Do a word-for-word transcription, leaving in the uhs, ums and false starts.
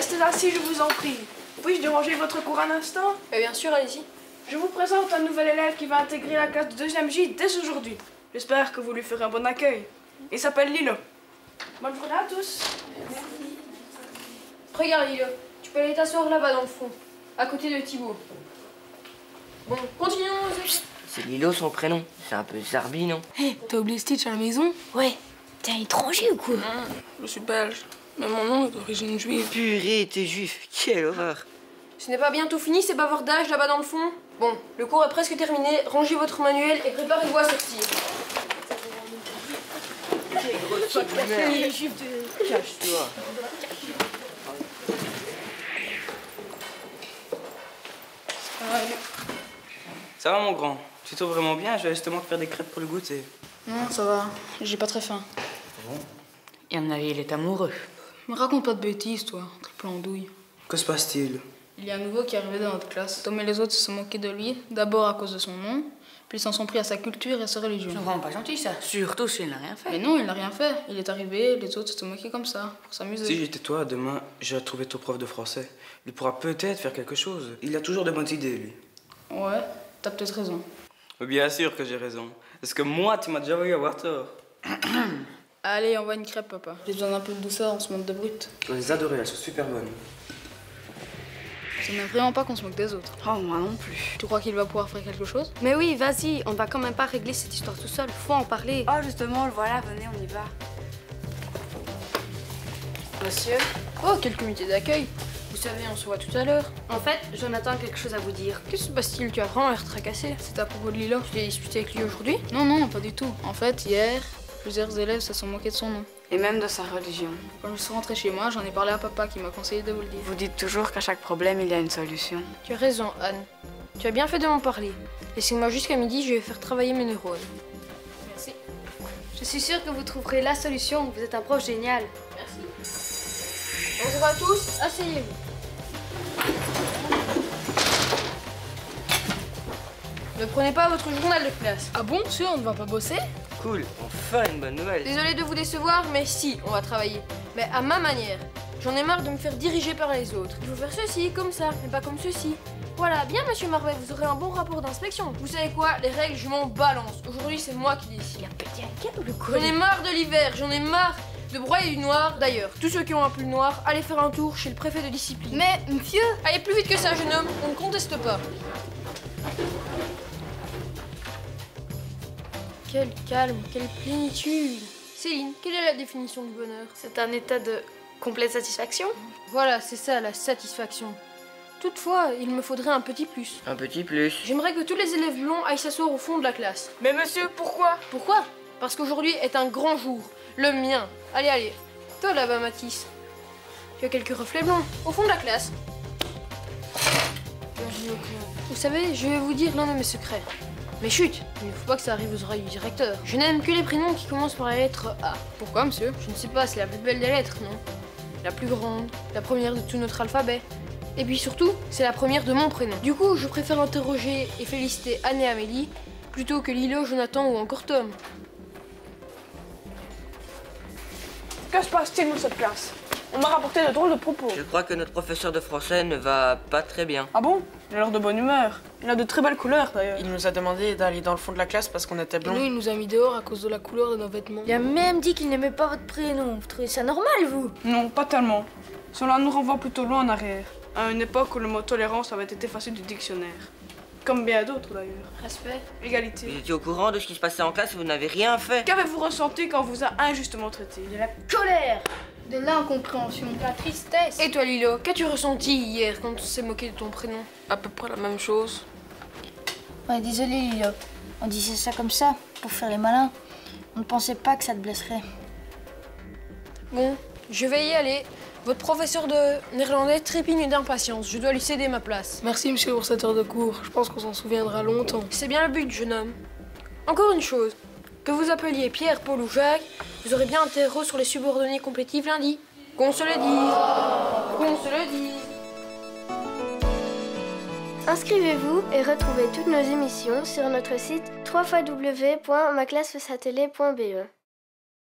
Restez assis, je vous en prie. Puis-je déranger votre cours un instant? Mais bien sûr, allez-y. Je vous présente un nouvel élève qui va intégrer la classe de deuxième J dès aujourd'hui. J'espère que vous lui ferez un bon accueil. Il s'appelle Lilo. Bonne journée à tous. Merci. Regarde, Lilo. Tu peux aller t'asseoir là-bas dans le fond, à côté de Thibaut. Bon, continuons. C'est Lilo son prénom. C'est un peu zarbi, non? Hé, hey, t'as oublié Stitch à la maison? Ouais. T'es un étranger ou quoi? Mmh, je suis belge. Mais mon nom est d'origine juive. Purée, t'es juif. Quelle horreur. Ce n'est pas bientôt fini ces bavardages là-bas dans le fond? Bon, le cours est presque terminé. Rangez votre manuel et préparez-vous à sortir. Cache-toi. Ça va mon grand? Tu trouves vraiment bien? Je vais justement te faire des crêpes pour le goûter. Non, ça va. J'ai pas très faim. Bon. Et à mon avis, il est amoureux. Me raconte pas de bêtises, toi. Triple andouille. Que se passe-t-il? Il y a un nouveau qui est arrivé dans notre classe. Tom et les autres se sont moqués de lui, d'abord à cause de son nom, puis ils s'en sont pris à sa culture et à sa religion. C'est vraiment pas gentil, ça. Surtout s'il n'a rien fait. Mais non, il n'a rien fait. Il est arrivé, les autres se sont moqués comme ça, pour s'amuser. Si j'étais toi, demain, j'irai trouver ton prof de français. Il pourra peut-être faire quelque chose. Il a toujours de bonnes idées, lui. Ouais, t'as peut-être raison. Bien sûr que j'ai raison. Parce que moi, tu m'as déjà vu avoir tort. Allez, envoie une crêpe, papa. J'ai besoin d'un peu de douceur, on se monte de brut. Je dois les adorer, elles sont super bonnes. Ce n'est vraiment pas qu'on se moque des autres. Oh, moi non plus. Tu crois qu'il va pouvoir faire quelque chose? Mais oui, vas-y, on va quand même pas régler cette histoire tout seul. Faut en parler. Oh, justement, le voilà, venez, on y va. Monsieur? Oh, quel comité d'accueil! Vous savez, on se voit tout à l'heure. En fait, Jonathan a quelque chose à vous dire. Que se passe-t-il? Tu as vraiment l'air tracassé. C'est à propos de Lilo. Tu l'as disputé avec lui aujourd'hui? Non, non, pas du tout. En fait, hier, plusieurs élèves se sont moqués de son nom. Et même de sa religion. Quand je suis rentrée chez moi, j'en ai parlé à papa qui m'a conseillé de vous le dire. Vous dites toujours qu'à chaque problème, il y a une solution. Tu as raison, Anne. Tu as bien fait de m'en parler. Laissez-moi jusqu'à midi, je vais faire travailler mes neurones. Merci. Je suis sûre que vous trouverez la solution. Vous êtes un prof génial. Merci. Bonjour à tous, asseyez-vous. Ne prenez pas votre journal de classe. Ah bon, sûr, on ne va pas bosser? Cool, enfin une bonne nouvelle. Désolée de vous décevoir, mais si, on va travailler. Mais à ma manière. J'en ai marre de me faire diriger par les autres. Il faut faire ceci, comme ça, mais pas comme ceci. Voilà, bien monsieur Marvet, vous aurez un bon rapport d'inspection. Vous savez quoi, les règles, je m'en balance. Aujourd'hui, c'est moi qui décide. J'en ai marre de l'hiver, j'en ai marre de broyer du noir. D'ailleurs, tous ceux qui ont un pull noir, allez faire un tour chez le préfet de discipline. Mais, monsieur... Allez plus vite que ça, jeune homme, on ne conteste pas. Quel calme, quelle plénitude. Céline, quelle est la définition du bonheur? C'est un état de complète satisfaction. Voilà, c'est ça, la satisfaction. Toutefois, il me faudrait un petit plus. Un petit plus. J'aimerais que tous les élèves blonds aillent s'asseoir au fond de la classe. Mais monsieur, pourquoi? Pourquoi? Parce qu'aujourd'hui est un grand jour. Le mien. Allez, allez. Toi là-bas, Mathis. Tu as quelques reflets blancs. Au fond de la classe. Bienvenue au club. Vous savez, je vais vous dire l'un de mes secrets. Mais chut, il ne faut pas que ça arrive aux oreilles du directeur. Je n'aime que les prénoms qui commencent par la lettre A. Pourquoi, monsieur? Je ne sais pas, c'est la plus belle des lettres, non? La plus grande, la première de tout notre alphabet. Et puis surtout, c'est la première de mon prénom. Du coup, je préfère interroger et féliciter Anne et Amélie plutôt que Lilo, Jonathan ou encore Tom. Que se passe-t-il dans cette classe? On m'a rapporté de drôles de propos. Je crois que notre professeur de français ne va pas très bien. Ah bon? Il a l'air de bonne humeur. Il a de très belles couleurs d'ailleurs. Il nous a demandé d'aller dans le fond de la classe parce qu'on était Et blonds. nous, il nous a mis dehors à cause de la couleur de nos vêtements. Il a même dit qu'il n'aimait pas votre prénom. Vous trouvez ça normal, vous? Non, pas tellement. Cela nous renvoie plutôt loin en arrière. À une époque où le mot tolérance avait été effacé du dictionnaire. Comme bien d'autres d'ailleurs. Respect. Égalité. Vous étiez au courant de ce qui se passait en classe et vous n'avez rien fait. Qu'avez-vous ressenti quand on vous a injustement traité? De la colère. De l'incompréhension. De la tristesse. Et toi, Lilo, qu'as-tu ressenti hier quand on s'est moqué de ton prénom? À peu près la même chose. Ouais, désolé, Lilo. On disait ça comme ça, pour faire les malins. On ne pensait pas que ça te blesserait. Bon, je vais y aller. Votre professeur de néerlandais trépigne d'impatience. Je dois lui céder ma place. Merci, monsieur, pour cette heure de cours. Je pense qu'on s'en souviendra longtemps. C'est bien le but, jeune homme. Encore une chose. Que vous appeliez Pierre, Paul ou Jacques, vous aurez bien un terreau sur les subordonnés complétifs lundi. Qu'on se le dise. Qu'on se le dise. Inscrivez-vous et retrouvez toutes nos émissions sur notre site w w w point ma classe face télé point b e.